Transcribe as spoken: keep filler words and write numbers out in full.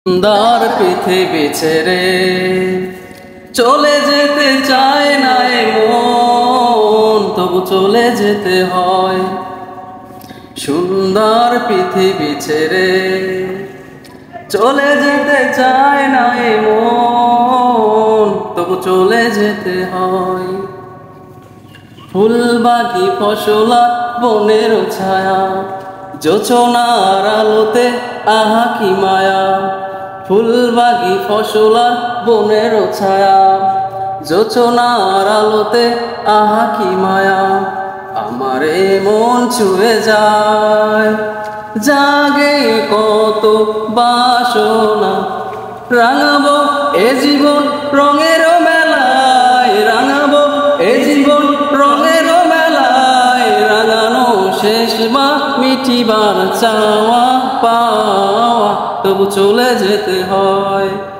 সুন্দর পৃথিবী ছেড়ে চলে যেতে চায় না এ মন, তবু চলে যেতে হয়। সুন্দর পৃথিবী ছেড়ে চলে যেতে চায় না এ মন, তবু চলে যেতে হয়। ফুলবাগি ফসলা বনের ছায়া, জোছনার আলোতে আহা কি মায়া। ফুলবাগি ফসলার বনের ছায়া, জোছনার আলোতে আহা কি মায়া। আমার এ মন ছুঁয়ে যায়, জাগে কত বাসনা। রাঙাবো এ জীবন রঙের মেলায়, রাঙাবো এ জীবন রঙের মেলায়। রাঙানো শেষ বা মিটিবার চাওয়া পাওয়া, তবু চলে যেতে হয়।